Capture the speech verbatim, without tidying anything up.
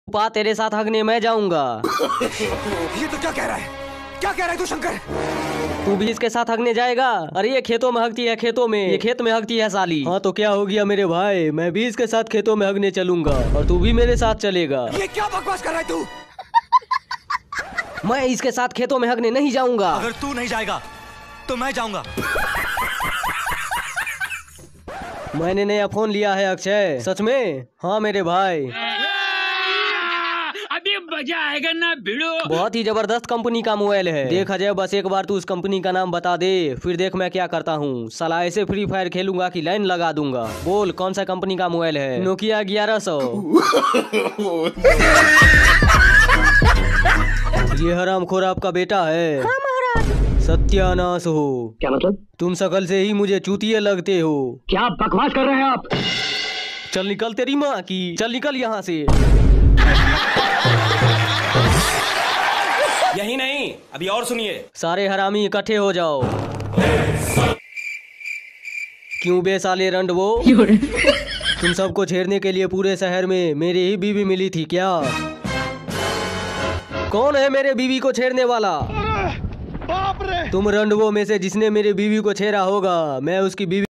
पा तेरे साथ हगने मैं जाऊंगा। ये तो क्या कह रहा है, क्या कह रहा है तू शंकर? तू भी इसके साथ हगने जाएगा? अरे ये खेतों में हगती है, खेतों में, ये खेत में हगती है साली। हाँ तो क्या हो गया मेरे भाई, मैं भी इसके साथ खेतों में हगने चलूंगा और तू भी मेरे साथ चलेगा। ये क्या बकवास कर रहा है तू? मैं इसके साथ खेतों में हगने नहीं जाऊंगा। अगर तू नहीं जाएगा तो मैं जाऊंगा। मैंने नया फोन लिया है अक्षय। सच में? हाँ मेरे भाई। अभी मजा आएगा ना भिड़ो। बहुत ही जबरदस्त कंपनी का मोबाइल है। देख अजय, बस एक बार तू उस कंपनी का नाम बता दे, फिर देख मैं क्या करता हूँ। साला ऐसे फ्री फायर खेलूंगा कि लाइन लगा दूंगा। बोल कौन सा कंपनी का मोबाइल है? नोकिया ग्यारह सौ। ये हरामखोर आपका बेटा है? हाँ महाराज। सत्यानाश हो। क्या मतलब? तुम शकल से ही मुझे चूतिए लगते हो। क्या बकवास कर रहे हैं आप? चल निकल तेरी माँ की, चल निकल यहाँ से। यही नहीं, अभी और सुनिए। सारे हरामी इकट्ठे हो जाओ। क्यों बे साले रंड वो? तुम सबको छेड़ने के लिए पूरे शहर में मेरी ही बीवी मिली थी क्या? कौन है मेरे बीवी को छेड़ने वाला? बाप रे! तुम रंडवो में से जिसने मेरी बीवी को छेड़ा होगा, मैं उसकी बीवी